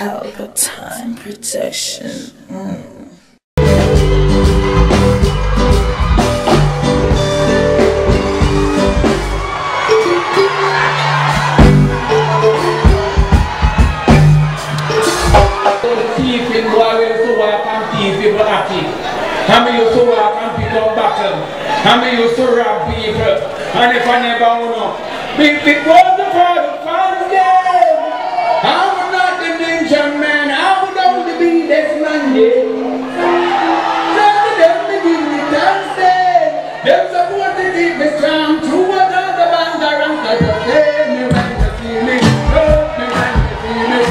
Palpatine protection. How many used to walk and pick up battle? How many used to rob people? And if I never know, it was the father's game. I would not the ninja man, I would only be this man, Just them to give me dancing. Them support to keep me strong. True what all the bands around the day. Me want to see me, me want to see me,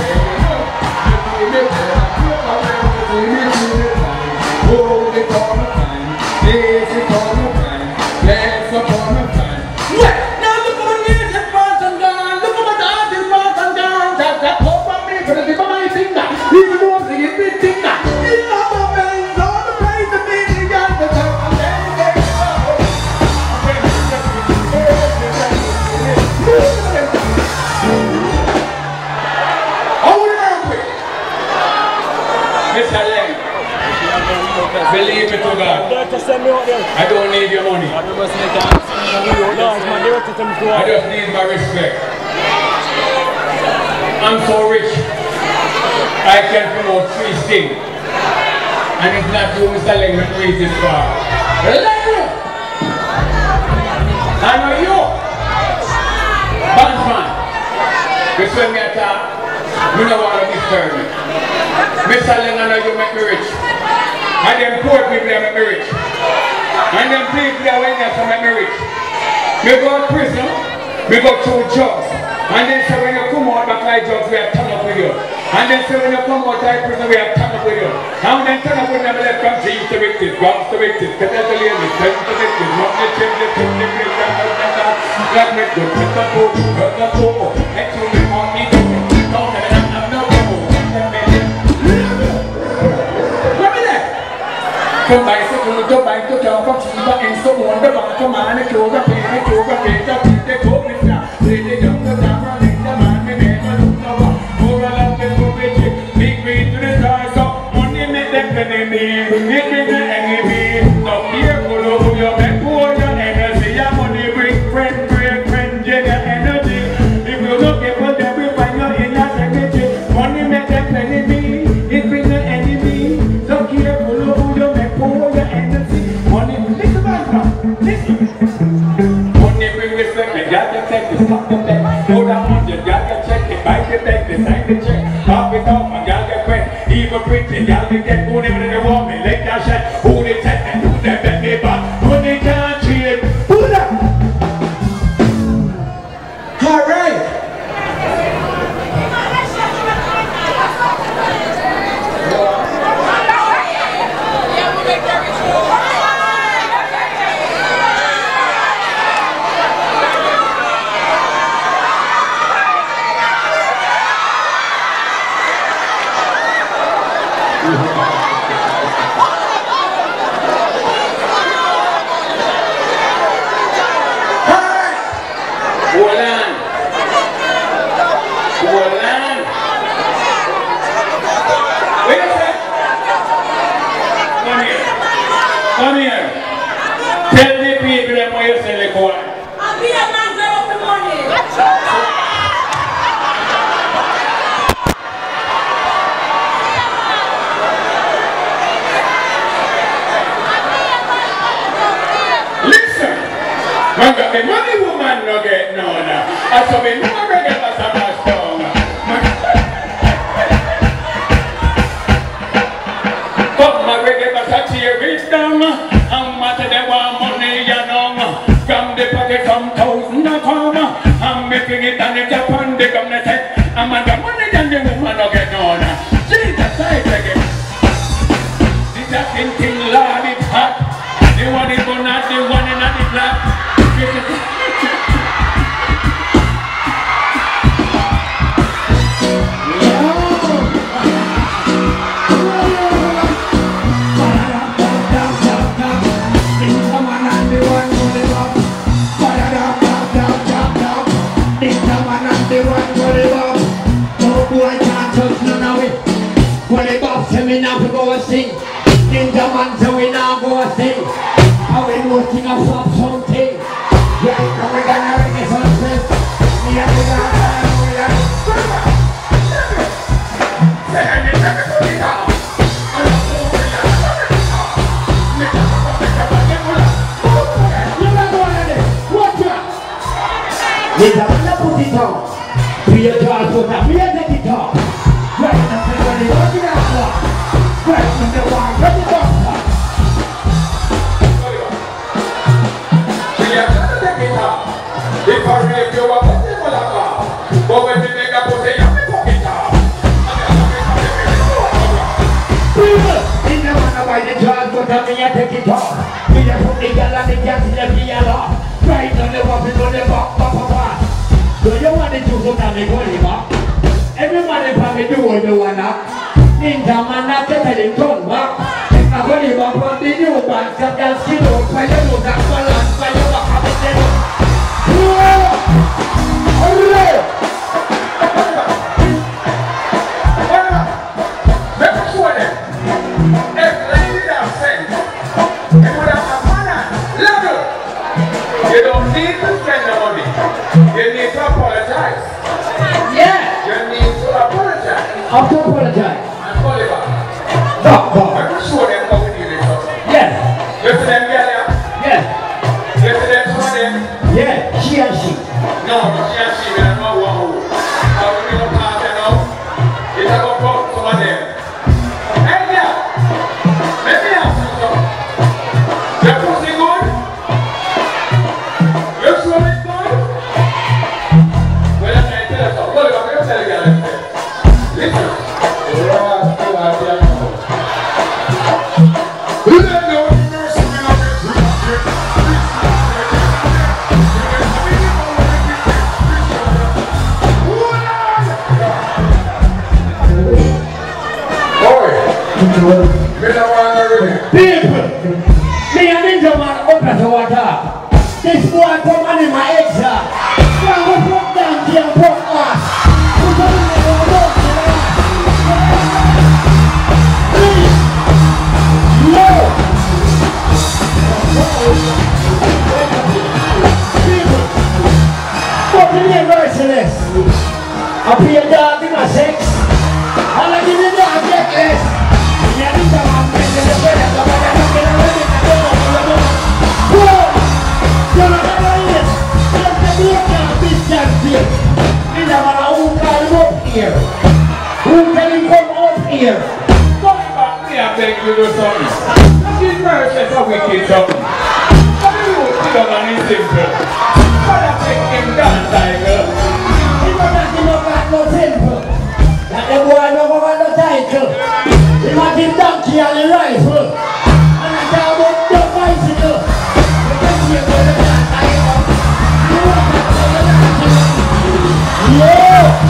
hold it on the time, lace it on the time, lace upon the time. Well, now look at my music part and down, look at my dancing part and down. That hope on me for the tip of my finger, even though I'm singing big finger. You know my friends, all the praise to me, you got the time, and then they go. Mr. Lang. Believe me to God. I don't need your money. I just need my respect. I'm so rich. I can promote 3 things. And it's not you, Mr. Lang, who reads this far. I know you. Bandsman. Because when me attack, you don't want to disturb me. Mr. Lang, I know you make me rich. And them poor people that make me rich. And them people that went there to make me rich. Me go to prison, me go through drugs. And then say when you come out back like drugs, we have turn up with you. And then say when you come out like prison, we have turn up with you. And then turn up with them, let from G's to victims, guns to victims, cadet to ladies, friends to victims, not the change, the change, the change, like me good, put the book, put the book, and to me on me, don't let them have no trouble. Come by, so you don't buy to jump up, and so on the back of man, and close the pain, and close the pain, the coke is now. They young the camera, and the man, we never look over. More along the movie, big way to the stars, so only make them enemy, it is the enemy. So here, go over your back, pour your energy, your money, bring friend, get your energy. If you look at what they will find your inner secretary, money make them enemy, it brings the enemy. So here, go over your back. Money, listen, money bring respect, you got to take this, talk the back. Go down, you got to check it, bite the back, sign the check. Pop it off, I got to quit. Even pretty, y'all can get who they want me. Let that shit, who they take and who they bet me back. Who they can't cheat, who that? All right. Come here. Tell the people that why you sell the corn. I'll be a man up the money. Listen. Man got the money woman no get none. I saw me never get a summer stone. But my reggae was a cheer down. How much they want money, you know. From the pocket, some thousand of come. I'm making it and it's upon the government. I'm on the money and the woman no get none. Jesus, I reggae. This a thing, Lord, it's hot. The one is going out, the one in the black. This the man and the one for the love. No boy can't touch none of it. me now to go and sing. Ninja man so we now go and sing. How we working up something. Yeah, now we gonna make something. Yeah, we gonna Ninja man put it on. We are trying to put it on. Right now, everybody, what you got? Right now, the one, what you got? We are going to take it up. If I really feel what we will have, but when we make a put it up, we put it up. In the one of the judge, but I mean, I take it off. We are putting the land in the piano. Right on the one, on the box, so you want to do something to go everybody probably do what you wanna. Ninja man not telling turn back. If I go back from the new bank, I can see no fire, no that balance, fire, what happened. Make sure that if lady have sense, and would have a manner, level, you don't need to spend the money. You need to apologize. Yeah. You need to apologize. I have to apologize. And call it back. No. I'm sure them how we deal with something. Yes. You see them girl here? Yes. You see them some of them? Yeah. She and she. No, she and she, we don't know one who. I will be up past you now. It's about some of them. Hey girl, let me ask you something. Your pussy good? Your swim is good? Well, I'm going to tell you something. Look, I'm going to tell you guys this. Listen. People, me and Ninja man open the water. This boy come on in my eggs. Now we put down here and put on. People, what do you merciless? I'll be a dog in my sex. I'll give you a dog necklace. Who can you come up here? Come back here, I beg you to do something. This marriage is a wicked something. How do you sit down and it's simple? But I take him down, tiger. He don't have no simple. That the boy don't have no title. He want him donkey and the rifle. And I tell him the bicycle. You can see him with the title. You want that to the title. Yeah!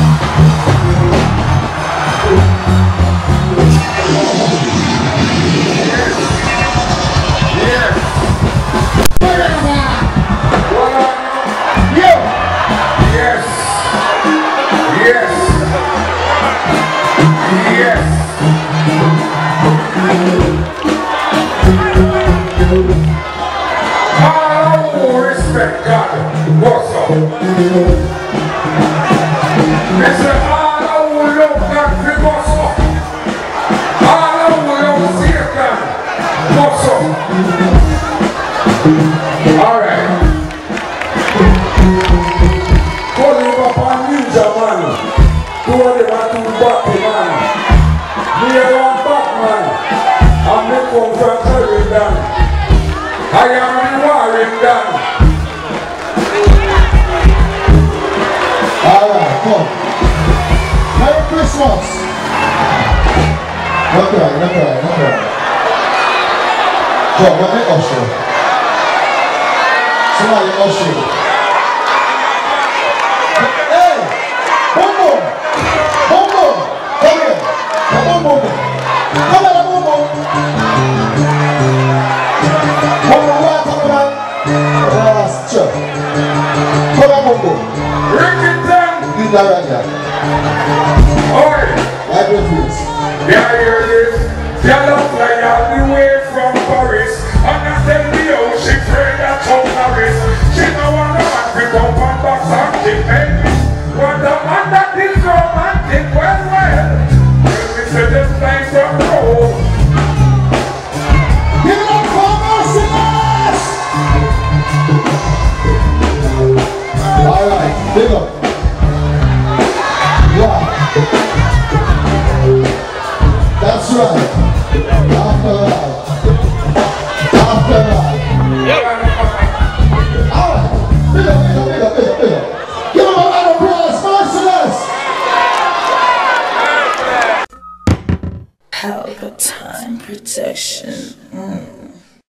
Yeah, here it is. Big up.